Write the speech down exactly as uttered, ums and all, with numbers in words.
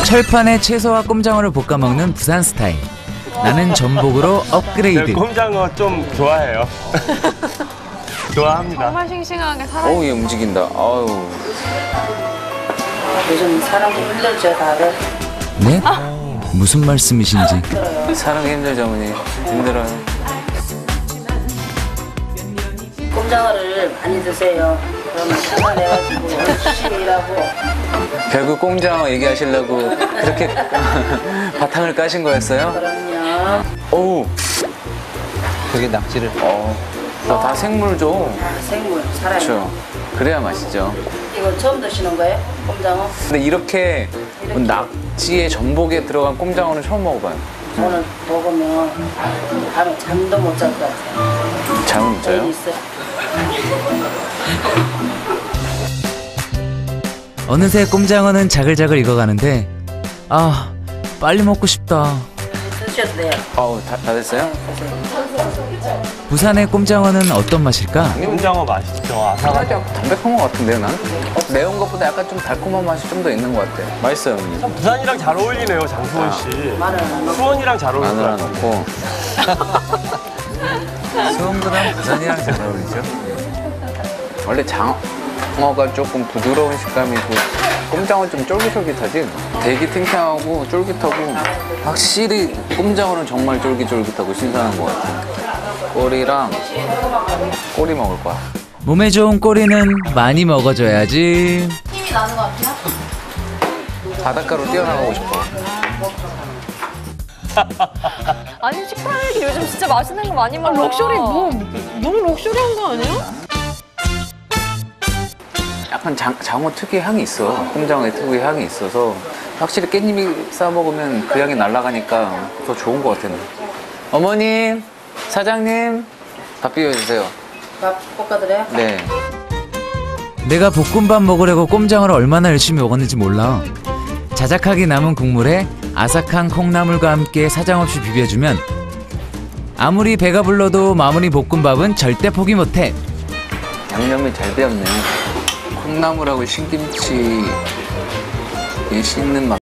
철판에 채소와 꼼장어를 볶아 먹는 부산 스타일. 나는 전복으로 업그레이드. 네, 꼼장어 좀 좋아해요. 좋아합니다. 정말 싱싱하게 살아. 어우, 얘 움직인다. 아유. 요즘 사람이 힘들죠, 다들. 네? 무슨 말씀이신지. 사는 게 힘들죠, 어머니. 힘들어요. 꼼장어를 많이 드세요. 그러면 생활해가지고 열심히 일하고. 결국 꼼장어 얘기하시려고 그렇게 바탕을 까신 거였어요? 그럼요. 어우. 되게 낙지를. 어. 다 생물죠. 다 생물, 살아요. 그렇죠. 그래야 맛있죠. 이거 처음 드시는 거예요? 꼼장어? 근데 이렇게 낙지에 전복에 들어간 꼼장어는 처음 먹어봐요. 오늘 먹으면 밤에 잠도 못 잘 것 같아요. 잠을 못 자요? 있어요. 어느새 꼼장어는 자글자글 익어가는데 아 빨리 먹고 싶다. 드셔도 돼요. 어우, 다, 다 됐어요? 부산의 꼼장어는 어떤 맛일까? 꼼장어 맛있죠. 아삭아삭. 살짝 담백한 것 같은데요, 난? 매운 것보다 약간 좀 달콤한 맛이 좀 더 있는 것 같아. 맛있어요, 어머니. 부산이랑 잘 어울리네요, 장수원 씨. 마늘 안 넣고. 수원이랑 잘 어울릴 것 마늘 같아요. 넣고. 수원보다 부산이랑 잘 어울리죠? 원래 장어가 조금 부드러운 식감이고 꼼장어는 좀 쫄깃쫄깃하지? 되게 탱탱하고 쫄깃하고 확실히 꼼장어는 정말 쫄깃쫄깃하고 신선한 것 같아. 꼬리랑 꼬리 먹을 거야. 몸에 좋은 꼬리는 많이 먹어줘야지. 힘이 나는 것 같아요. 바닷가로 뛰어나가고 싶어. 아니 식당에 요즘 진짜 맛있는 거 많이 먹어. 아, 럭셔리 뭐 너무 럭셔리한 거 아니야? 약간 장, 장어 특유의 향이 있어. 꼼장어의 특유의 향이 있어서 확실히 깻잎이 싸 먹으면 그 향이 날아가니까 더 좋은 것 같아. 어머님, 사장님, 밥 비벼주세요. 밥 볶아드려요? 네. 내가 볶음밥 먹으려고 꼼장어를 얼마나 열심히 먹었는지 몰라. 자작하게 남은 국물에 아삭한 콩나물과 함께 사정없이 비벼주면 아무리 배가 불러도 마무리 볶음밥은 절대 포기 못해. 양념이 잘 배었네. 콩나물하고 신김치 이 씹는 맛